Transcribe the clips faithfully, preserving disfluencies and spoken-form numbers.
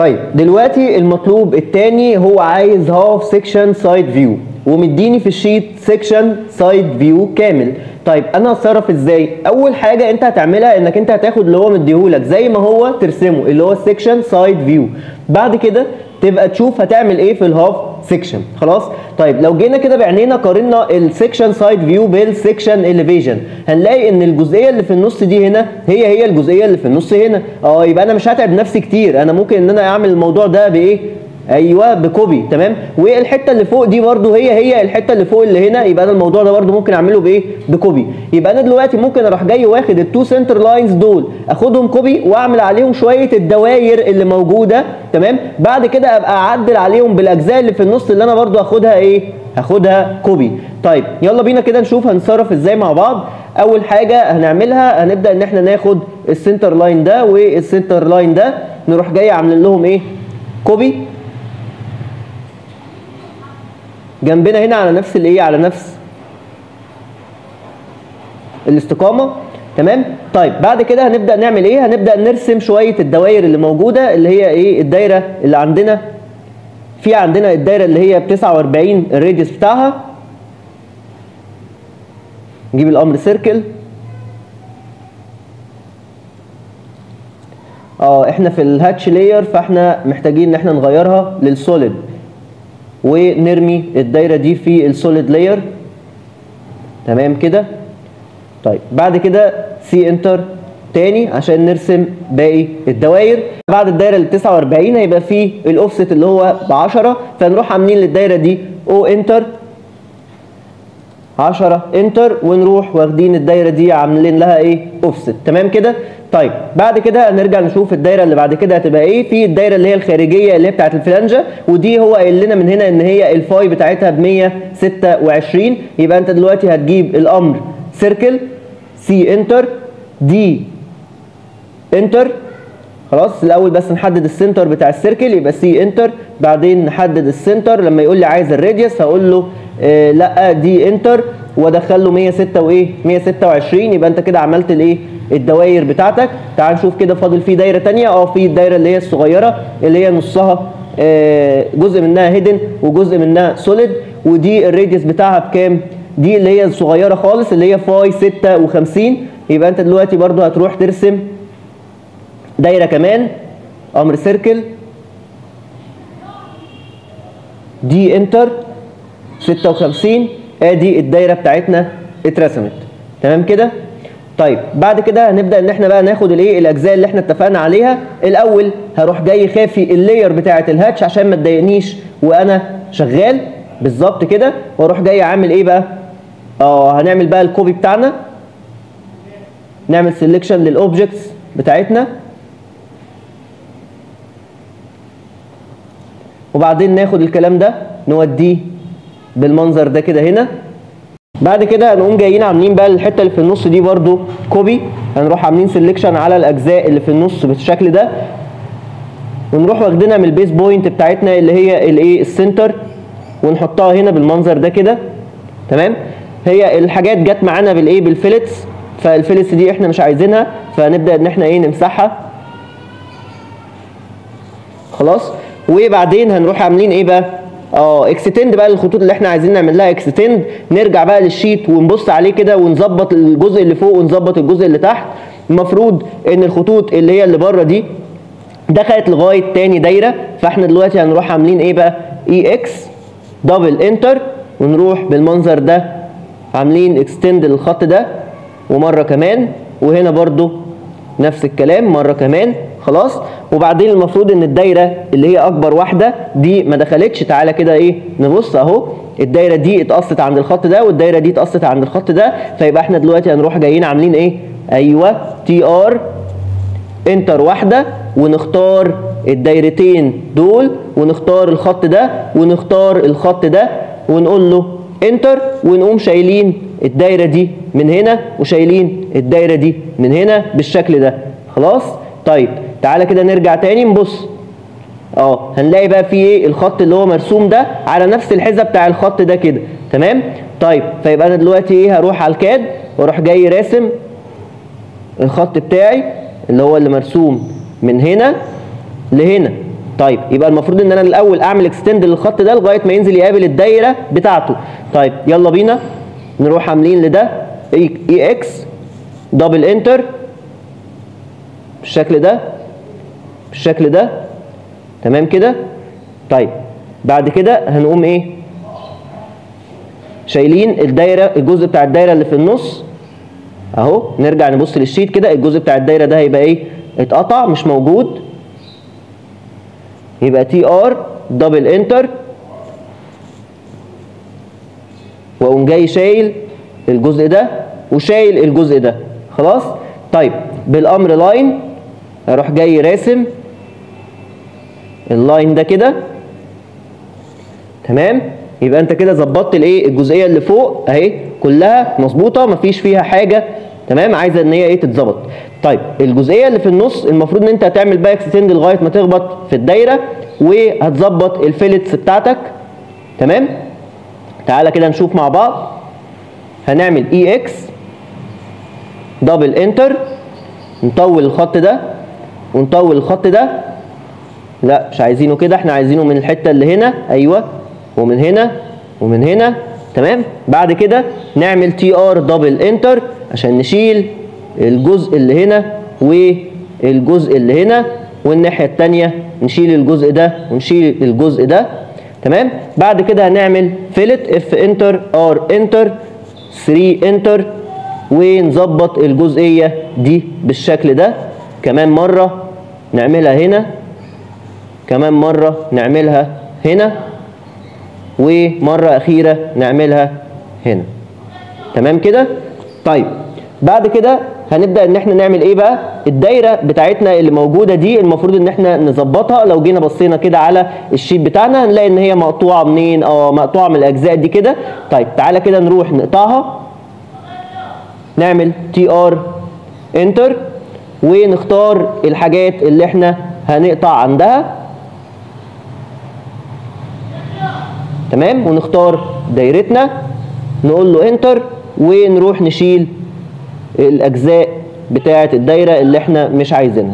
طيب دلوقتي المطلوب الثاني هو عايز هاف سيكشن سايد فيو، ومديني في الشيت سيكشن سايد فيو كامل. طيب انا هتصرف ازاي؟ اول حاجه انت هتعملها انك انت هتاخد اللي هو مديهولك زي ما هو ترسمه اللي هو السيكشن سايد فيو، بعد كده تبقى تشوف هتعمل ايه في الهاف سيكشن. خلاص. طيب لو جينا كده بعينينا قارنا السيكشن سايد فيو بالسيكشن اليفيجن، هنلاقي ان الجزئيه اللي في النص دي هنا هي هي الجزئيه اللي في النص هنا. اه يبقى انا مش هتعب نفسي كتير، انا ممكن ان انا اعمل الموضوع ده بايه؟ ايوه بكوبي. تمام. والحته اللي فوق دي برده هي هي الحته اللي فوق اللي هنا، يبقى انا الموضوع ده برده ممكن اعمله بايه؟ بكوبي. يبقى انا دلوقتي ممكن اروح جاي واخد التو سنتر لاينز دول اخدهم كوبي واعمل عليهم شويه الدواير اللي موجوده. تمام. بعد كده ابقى اعدل عليهم بالاجزاء اللي في النص اللي انا برده هاخدها ايه؟ هاخدها كوبي. طيب يلا بينا كده نشوف هنتصرف ازاي مع بعض. اول حاجه هنعملها هنبدا ان احنا ناخد السنتر لاين ده والسنتر لاين ده، نروح جاي عاملين لهم ايه؟ كوبي جنبنا هنا على نفس الايه؟ على نفس الاستقامه. تمام. طيب بعد كده هنبدا نعمل ايه؟ هنبدا نرسم شويه الدوائر اللي موجوده اللي هي ايه؟ الدايره اللي عندنا، في عندنا الدايره اللي هي ب تسعة وأربعين الراديوس بتاعها. نجيب الامر سيركل. اه احنا في الهاتش لاير فاحنا محتاجين ان احنا نغيرها للسوليد، ونرمي الدايره دي في السوليد لاير. تمام كده. طيب بعد كده سي انتر تاني عشان نرسم باقي الدوائر. بعد الدايره ال تسعة وأربعين هيبقى فيه الاوفست اللي هو ب عشرة، فنروح عاملين للدايره دي او انتر عشرة انتر، ونروح واخدين الدايره دي عاملين لها ايه؟ اوفست. تمام كده. طيب بعد كده هنرجع نشوف الدايره اللي بعد كده هتبقى ايه. في الدايره اللي هي الخارجيه اللي هي بتاعت الفلانجه، ودي هو قايل لنا من هنا ان هي الفاي بتاعتها ب مية وستة وعشرين. يبقى انت دلوقتي هتجيب الامر سيركل سي انتر دي انتر. خلاص الاول بس نحدد السنتر بتاع السيركل، يبقى سي انتر، بعدين نحدد السنتر. لما يقول لي عايز الراديوس هقول له آه لا دي انتر، وادخل له مية وستة وايه؟ مية وستة وعشرين. يبقى انت كده عملت الايه؟ الدوائر بتاعتك. تعال نشوف كده فاضل في دايره ثانيه. اه في الدايره اللي هي الصغيره اللي هي نصها آه جزء منها هيدن وجزء منها سوليد، ودي الراديوس بتاعها بكام؟ دي اللي هي الصغيره خالص اللي هي فاي ستة وخمسين. يبقى انت دلوقتي برضو هتروح ترسم دايره كمان، امر سيركل دي انتر ستة وخمسين. ادي الدايره بتاعتنا اترسمت. تمام كده. طيب بعد كده هنبدا ان احنا بقى ناخد الايه؟ الاجزاء اللي احنا اتفقنا عليها. الاول هروح جاي خافي اللاير بتاعه الهاتش عشان ما تضايقنيش وانا شغال بالظبط كده، واروح جاي عامل ايه بقى؟ اه هنعمل بقى الكوبي بتاعنا، نعمل سيلكشن للاوبجكتس بتاعتنا، وبعدين ناخد الكلام ده نوديه بالمنظر ده كده هنا. بعد كده هنقوم جايين عاملين بقى الحته اللي في النص دي برده كوبي، هنروح عاملين سيلكشن على الاجزاء اللي في النص بالشكل ده، ونروح واخدينها من البيس بوينت بتاعتنا اللي هي الايه؟ السنتر، ونحطها هنا بالمنظر ده كده. تمام. هي الحاجات جت معانا بالايه؟ بالفيلتس، فالفيلتس دي احنا مش عايزينها، فنبدا ان احنا ايه؟ نمسحها. خلاص. وبعدين هنروح عاملين ايه بقى؟ اه اكستند بقى الخطوط اللي احنا عايزين نعمل لها اكستند. نرجع بقى للشيت ونبص عليه كده ونظبط الجزء اللي فوق ونظبط الجزء اللي تحت. المفروض ان الخطوط اللي هي اللي بره دي دخلت لغايه تاني دايره، فاحنا دلوقتي هنروح عاملين ايه بقى؟ اي اكس دبل انتر، ونروح بالمنظر ده عاملين اكستند للخط ده، ومره كمان، وهنا برده نفس الكلام مره كمان. خلاص. وبعدين المفروض ان الدايره اللي هي اكبر واحده دي ما دخلتش. تعالى كده ايه؟ نبص اهو الدايره دي اتقصت عند الخط ده، والدايره دي اتقصت عند الخط ده، فيبقى احنا دلوقتي هنروح جايين عاملين ايه؟ ايوه تي ار انتر واحده، ونختار الدايرتين دول، ونختار الخط ده ونختار الخط ده، ونقول له انتر، ونقوم شايلين الدايره دي من هنا وشايلين الدايره دي من هنا بالشكل ده. خلاص. طيب تعالى كده نرجع تاني نبص. اه هنلاقي بقى في ايه؟ الخط اللي هو مرسوم ده على نفس الحذاء بتاع الخط ده كده. تمام. طيب فيبقى انا دلوقتي ايه؟ هروح على الكاد واروح جاي راسم الخط بتاعي اللي هو اللي مرسوم من هنا لهنا. طيب يبقى المفروض ان انا الاول اعمل اكستند للخط ده لغايه ما ينزل يقابل الدايره بتاعته. طيب يلا بينا نروح عاملين لده اي اكس دبل انتر بالشكل ده بالشكل ده تمام كده. طيب بعد كده هنقوم ايه شايلين الدايره الجزء بتاع الدايره اللي في النص اهو. نرجع نبص للشيت كده، الجزء بتاع الدايره ده هيبقى ايه اتقطع مش موجود، يبقى تي ار دبل انتر واقوم جاي شايل الجزء ده وشايل الجزء ده خلاص. طيب بالامر لاين اروح جاي راسم اللاين ده كده تمام. يبقى انت كده ظبطت الايه الجزئيه اللي فوق اهي كلها مظبوطه مفيش فيها حاجه تمام، عايزه ان هي ايه تتظبط. طيب الجزئيه اللي في النص المفروض ان انت هتعمل بقى اكستند لغايه ما تخبط في الدايره وهتظبط الفيلتس بتاعتك تمام. تعالى كده نشوف مع بعض. هنعمل اي اكس دبل انتر نطول الخط ده ونطول الخط ده، لا مش عايزينه كده، احنا عايزينه من الحته اللي هنا ايوه ومن هنا ومن هنا تمام. بعد كده نعمل تي ار دبل انتر عشان نشيل الجزء اللي هنا والجزء اللي هنا، والناحيه الثانيه نشيل الجزء ده ونشيل الجزء ده تمام. بعد كده هنعمل فيلت اف انتر ار انتر ثلاثة انتر ونظبط الجزئيه دي بالشكل ده. كمان مره نعملها هنا، كمان مره نعملها هنا، ومره اخيره نعملها هنا تمام كده. طيب بعد كده هنبدا ان احنا نعمل ايه بقى. الدايره بتاعتنا اللي موجوده دي المفروض ان احنا نظبطها. لو جينا بصينا كده على الشيت بتاعنا هنلاقي ان هي مقطوعه منين، اه مقطوعه من الاجزاء دي كده. طيب تعالى كده نروح نقطعها، نعمل تي ار انتر ونختار الحاجات اللي احنا هنقطع عندها تمام، ونختار دايرتنا نقول له انتر ونروح نشيل الاجزاء بتاعه الدايره اللي احنا مش عايزينها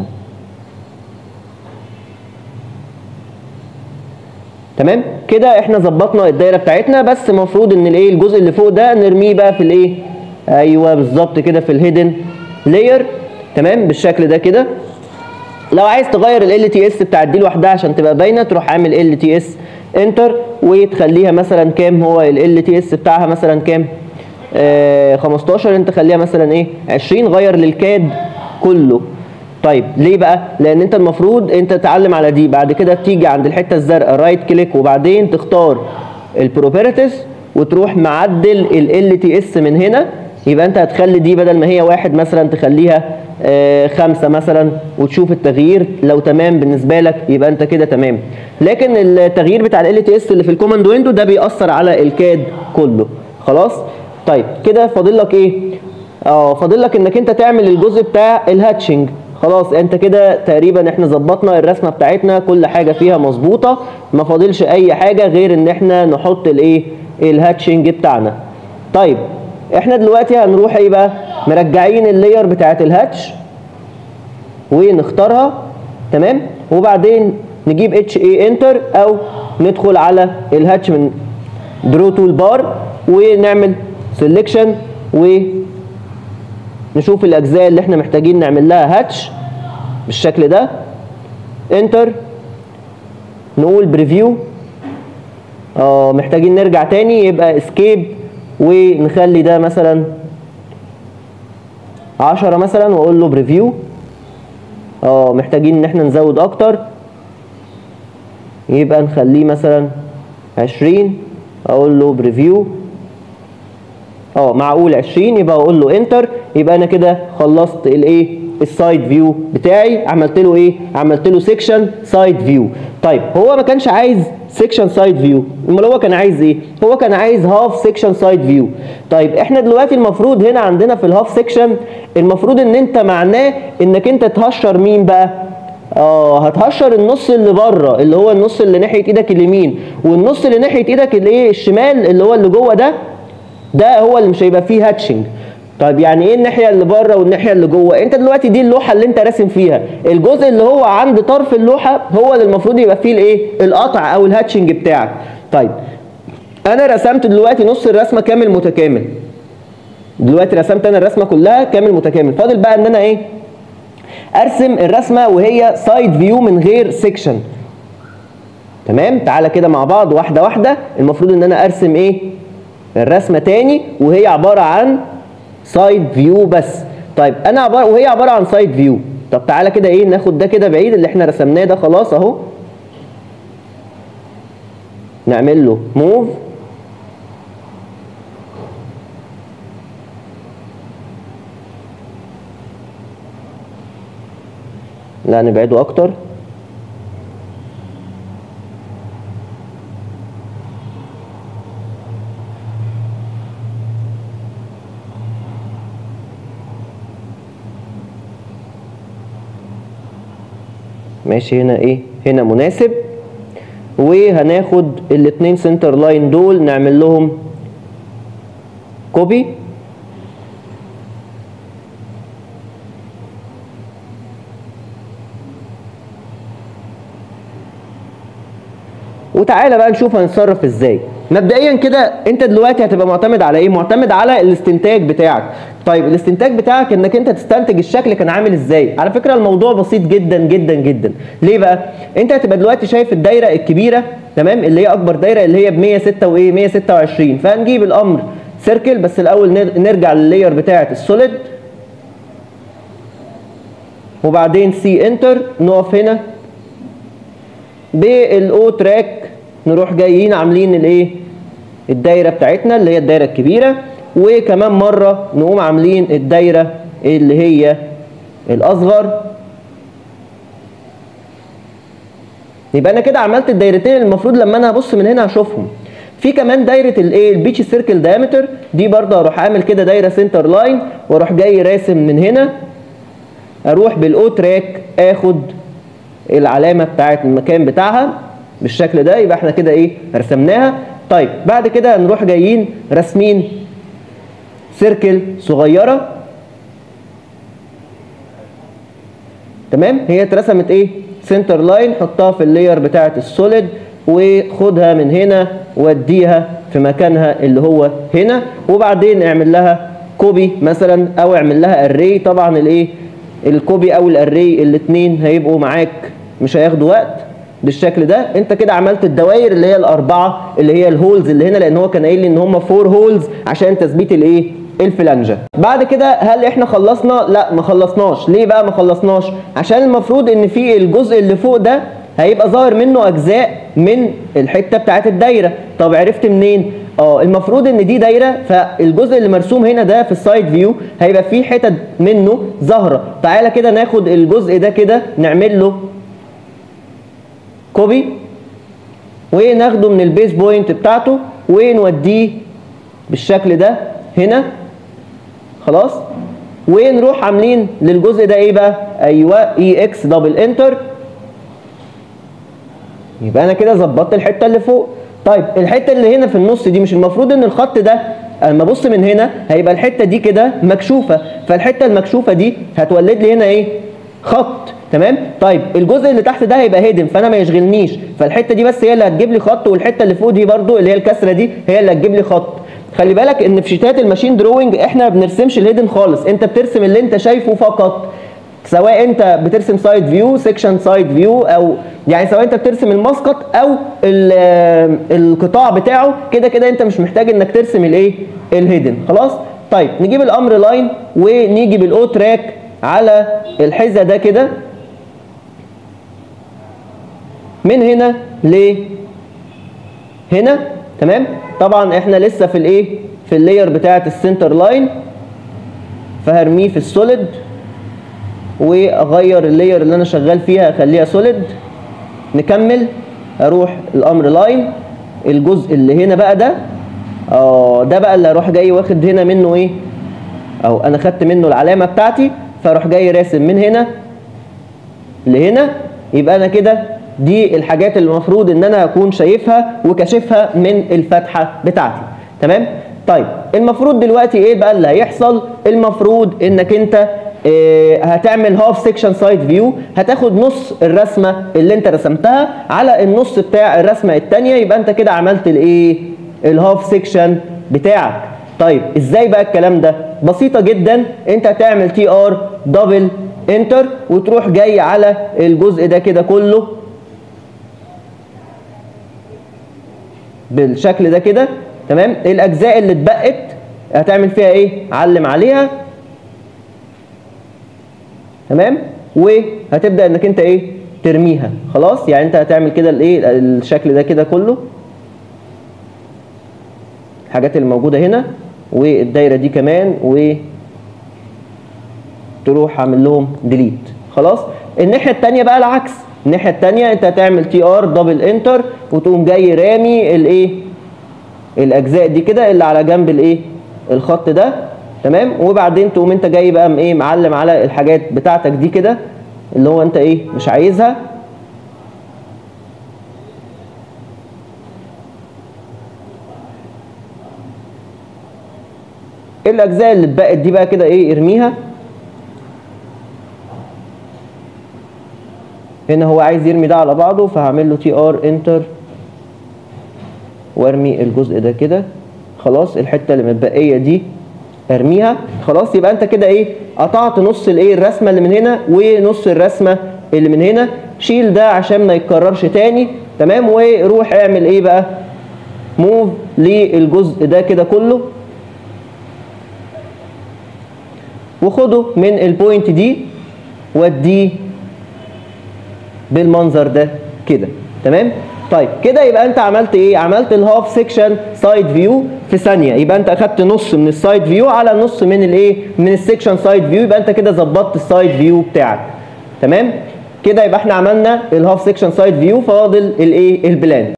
تمام كده. احنا ظبطنا الدايره بتاعتنا، بس المفروض ان الايه الجزء اللي فوق ده نرميه بقى في الايه ايوه بالظبط كده في الهيدن لاير تمام بالشكل ده كده. لو عايز تغير ال تي اس بتاعت دي لوحدها عشان تبقى باينه تروح عامل ال تي اس انتر وتخليها مثلا كام، هو ال تي اس بتاعها مثلا كام آه خمستاشر، انت خليها مثلا ايه عشرين، غير للكاد كله. طيب ليه بقى؟ لان انت المفروض انت تتعلم على دي، بعد كده تيجي عند الحته الزرقاء رايت كليك وبعدين تختار البروبرتيز وتروح معدل ال تي اس من هنا. يبقى انت هتخلي دي بدل ما هي واحد مثلا تخليها آه خمسة مثلا وتشوف التغيير، لو تمام بالنسبه لك يبقى انت كده تمام. لكن التغيير بتاع ال تي اس اللي في الكوماند ويندو ده بيأثر على الكاد كله خلاص. طيب كده فاضل لك ايه؟ اه فاضل لك انك انت تعمل الجزء بتاع الهاتشنج خلاص. انت كده تقريبا احنا ظبطنا الرسمه بتاعتنا كل حاجه فيها مظبوطه، ما فاضلش اي حاجه غير ان احنا نحط الايه الهاتشنج بتاعنا. طيب احنا دلوقتي هنروح ايه بقى مرجعين اللاير بتاعت الهاتش ونختارها تمام، وبعدين نجيب اتش اي انتر او ندخل على الهاتش من درو تول بار ونعمل سيلكشن ونشوف الاجزاء اللي احنا محتاجين نعمل لها هاتش بالشكل ده. انتر نقول بريفيو، اه محتاجين نرجع تاني يبقى اسكيب ونخلي ده مثلا عشرة مثلا واقول له بريفيو. اه محتاجين ان احنا نزود اكتر يبقى نخليه مثلا عشرين اقول له بريفيو. اه معقول عشرين يبقى اقول له انتر. يبقى انا كده خلصت الايه السايد فيو بتاعي، عملت له ايه عملت له سيكشن سايد فيو. طيب هو ما كانش عايز سيكشن سايد فيو، امال هو كان عايز ايه؟ هو كان عايز هاف سيكشن سايد فيو. طيب احنا دلوقتي المفروض هنا عندنا في الهاف سيكشن المفروض ان انت معناه انك انت تهشر مين بقى؟ اه هتهشر النص اللي بره اللي هو النص اللي ناحيه ايدك اليمين، والنص اللي ناحيه ايدك الايه الشمال اللي هو اللي جوه ده ده هو اللي مش هيبقى فيه هاتشنج. طيب يعني ايه الناحيه اللي بره والناحيه اللي جوه؟ انت دلوقتي دي اللوحه اللي انت راسم فيها، الجزء اللي هو عند طرف اللوحه هو اللي المفروض يبقى فيه الايه؟ القطع او الهاتشنج بتاعك. طيب انا رسمت دلوقتي نص الرسمه كامل متكامل. دلوقتي رسمت انا الرسمه كلها كامل متكامل، فاضل بقى ان انا ايه؟ ارسم الرسمه وهي سايد فيو من غير سيكشن. تمام؟ تعالى كده مع بعض واحده واحده. المفروض ان انا ارسم ايه؟ الرسمه تاني وهي عباره عن سايد فيو بس. طيب انا عباره وهي عباره عن سايد فيو. طب تعالى كده ايه؟ ناخد ده كده بعيد، اللي احنا رسمناه ده خلاص اهو، نعمل له موف. لا نبعده اكتر. ماشي هنا ايه؟ هنا مناسب. وهناخد الاتنين سنتر لاين دول نعمل لهم كوبي، وتعالى بقى نشوف هنتصرف ازاي. مبدئيا كده انت دلوقتي هتبقى معتمد على ايه؟ معتمد على الاستنتاج بتاعك. طيب الاستنتاج بتاعك انك انت تستنتج الشكل كان عامل ازاي. على فكره الموضوع بسيط جدا جدا جدا. ليه بقى؟ انت هتبقى دلوقتي شايف الدايره الكبيره، تمام، اللي هي اكبر دايره اللي هي ب مية وستة وايه؟ مية وستة وعشرين. فهنجيب الامر سيركل، بس الاول نرجع لللاير بتاعه السوليد، وبعدين سي انتر. نقف هنا بالاو تراك، نروح جايين عاملين الايه؟ الدايره بتاعتنا اللي هي الدايره الكبيره، وكمان مره نقوم عاملين الدايره اللي هي الاصغر. يبقى انا كده عملت الدايرتين المفروض لما انا هبص من هنا هشوفهم. في كمان دايره الايه؟ البيتش سيركل دايمتر، دي برضه هروح عامل كده دايره سنتر لاين، واروح جاي راسم من هنا، اروح بالاو تراك اخد العلامه بتاعت المكان بتاعها بالشكل ده. يبقى احنا كده ايه؟ رسمناها. طيب بعد كده هنروح جايين راسمين سيركل صغيره. تمام؟ هي اترسمت ايه؟ سنتر لاين. حطها في اللاير بتاعت السوليد، وخدها من هنا وديها في مكانها اللي هو هنا، وبعدين اعمل لها كوبي مثلا، او اعمل لها اري. طبعا الايه؟ الكوبي او الاري الاثنين هيبقوا معاك مش هياخدوا وقت بالشكل ده. انت كده عملت الدوائر اللي هي الاربعه اللي هي الهولز اللي هنا، لان هو كان قايل لي ان هم فور هولز عشان تثبيت الايه؟ الفلانجه. بعد كده هل احنا خلصنا؟ لا ما خلصناش. ليه بقى ما خلصناش؟ عشان المفروض ان في الجزء اللي فوق ده هيبقى ظاهر منه اجزاء من الحته بتاعت الدايره. طب عرفت منين؟ اه المفروض ان دي دايره، فالجزء اللي مرسوم هنا ده في السايد فيو هيبقى فيه حتت منه ظاهره. تعالى كده ناخد الجزء ده كده نعمل له كوبي، وناخده من البيز بوينت بتاعته ونوديه بالشكل ده هنا. خلاص؟ ونروح عاملين للجزء ده ايه بقى؟ ايوه اي اكس دبل انتر. يبقى انا كده ظبطت الحته اللي فوق. طيب الحته اللي هنا في النص دي، مش المفروض ان الخط ده اما ابص من هنا هيبقى الحته دي كده مكشوفه، فالحته المكشوفه دي هتولد لي هنا ايه؟ خط. تمام؟ طيب الجزء اللي تحت ده هيبقى هيدن، فانا ما يشغلنيش، فالحته دي بس هي اللي هتجيب لي خط، والحته اللي فوق دي برده اللي هي الكسره دي هي اللي هتجيب لي خط. خلي بالك ان في شيتات الماشين دروينج احنا ما بنرسمش الهيدن خالص، انت بترسم اللي انت شايفه فقط. سواء انت بترسم سايد فيو، سيكشن سايد فيو، او يعني سواء انت بترسم المسقط او القطاع بتاعه، كده كده انت مش محتاج انك ترسم الايه؟ الهيدن. خلاص؟ طيب نجيب الامر لاين ونيجي بالاو تراك على الحذاء ده كده من هنا ل هنا. تمام؟ طبعا احنا لسه في الايه؟ في اللاير بتاعه السنتر لاين، فهرميه في السوليد واغير اللاير اللي انا شغال فيها اخليها سوليد. نكمل، اروح الامر لاين، الجزء اللي هنا بقى ده اه ده بقى اللي هروح جاي واخد هنا منه ايه؟ او انا خدت منه العلامه بتاعتي، فاروح جاي راسم من هنا لهنا. يبقى انا كده دي الحاجات اللي المفروض ان انا اكون شايفها وكاشفها من الفتحه بتاعتي. تمام؟ طيب المفروض دلوقتي ايه بقى اللي هيحصل؟ المفروض انك انت إيه هتعمل هاف سيكشن سايد فيو، هتاخد نص الرسمه اللي انت رسمتها على النص بتاع الرسمه الثانيه، يبقى انت كده عملت الايه؟ الهاف سيكشن بتاعك. طيب ازاي بقى الكلام ده؟ بسيطه جدا، انت هتعمل تي ار دبل انتر وتروح جاي على الجزء ده كده كله بالشكل ده كده، تمام؟ الاجزاء اللي اتبقت هتعمل فيها ايه؟ علم عليها، تمام؟ وهتبدا انك انت ايه؟ ترميها. خلاص؟ يعني انت هتعمل كده الايه؟ الشكل ده كده كله، الحاجات اللي موجوده هنا والدايره دي كمان، و تروح عامل لهم ديليت. خلاص؟ الناحيه الثانيه بقى العكس، الناحيه الثانيه انت هتعمل تي ار دبل انتر وتقوم جاي رامي الايه؟ الاجزاء دي كده اللي على جنب الايه؟ الخط ده، تمام؟ وبعدين تقوم انت جاي بقى ايه؟ معلم على الحاجات بتاعتك دي كده اللي هو انت ايه؟ مش عايزها. الاجزاء اللي اتبقت دي بقى كده ايه؟ ارميها. هنا هو عايز يرمي ده على بعضه، فهعمل له تي ار انتر وارمي الجزء ده كده. خلاص؟ الحته اللي متبقيه دي ارميها. خلاص؟ يبقى انت كده ايه؟ قطعت نص الايه؟ الرسمه اللي من هنا ونص الرسمه اللي من هنا. شيل ده عشان ما يتكررش تاني، تمام؟ وروح اعمل ايه بقى؟ موف للجزء ده كده كله وخده من البوينت دي وديه بالمنظر ده كده، تمام؟ طيب كده يبقى انت عملت ايه؟ عملت الهاف سيكشن سايد فيو في ثانيه. يبقى انت اخدت نص من السايد فيو على نص من الايه؟ من السيكشن سايد فيو، يبقى انت كده ظبطت السايد فيو بتاعك، تمام؟ كده يبقى احنا عملنا الهاف سيكشن سايد فيو، فاضل الايه؟ البلان.